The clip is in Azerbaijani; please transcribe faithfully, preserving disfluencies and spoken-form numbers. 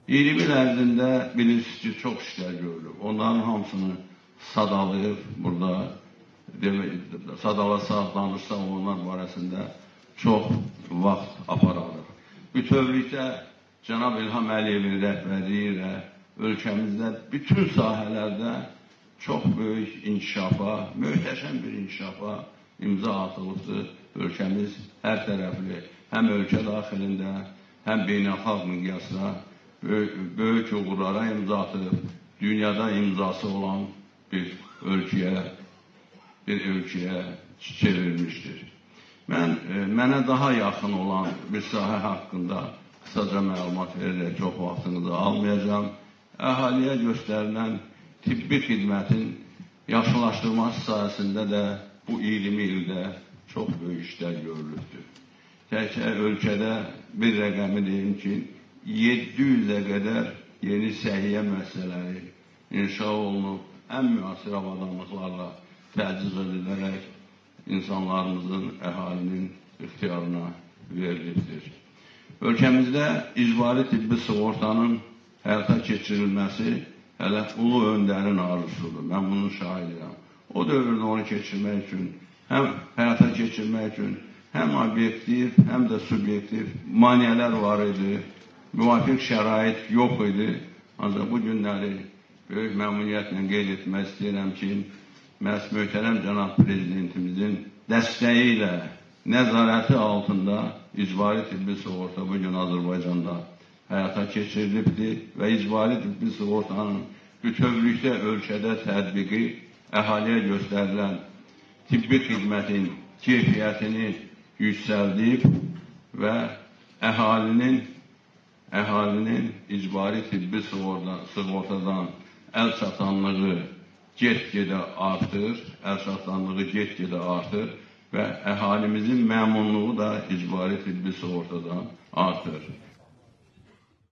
iyirmi il ərzində bilirsiniz ki, çox işlər görülür. Onların hamısını sadalayıb burada, sadalarsaq, danışsaq onlar barəsində çox vaxt apararıq. Bütövlükdə Cənab İlham Əliyevin rəhbərliyi ilə ölkəmizdə bütün sahələrdə çox böyük inkişafa, möhtəşəm bir inkişafa imza atılıbdır. Ölkəmiz hər tərəfli, həm ölkə daxilində, həm beynəlxalq miqyasda böyük, böyük uğurlara imza atıb, dünyada imzası olan bir ölkəyə, bir ölkəyə çevrilmişdir. Mən, e, mənə daha yaxın olan bir sahə haqqında qısaca məlumat verərək çox vaxtınızı almayacağım. Əhaliyə göstərilən tibbi xidmətin yaxşılaşdırılması sayəsində də bu iyirmi ildə çox böyük işlər görülübdür. Təkcə ölkədə bir rəqəmi deyim ki, yeddi yüzə qədər yeni səhiyyə müəssisələri inşa olunub, ən müasir avadanlıqlarla təchiz edilərək insanlarımızın, əhalinin ixtiyarına verilibdir. Ölkəmizdə icbari tibbi sığortanın həyata keçirilməsi hələ ulu öndərin arzusudur. Mən bunun şahidiyəm. O dövrdə onu keçirmək üçün, həm həyata keçirmək üçün həm obyektiv, həm də subyektiv maneələr var idi. Müvafiq şərait yox idi. Ancaq bu günləri böyük məmnuniyyətlə qeyd etmək istəyirəm ki, məhz möhtərəm cənab prezidentimizin dəstəyi ilə nəzarəti altında icbari tibbi sığorta bugün Azərbaycanda həyata keçirilibdir və icbari tibbi sığortanın bütövlükdə ölkədə tətbiqi əhaliyə göstərilən tibbi xidmətin keyfiyyətini yüksəldib və əhalinin əhalinin icbari tibbi sığortadan əl çatanlığı get-gedə artır, əl çatanlığı get-gedə artır və əhalimizin məmnunluğu da icbari tibbi sığortadan artır.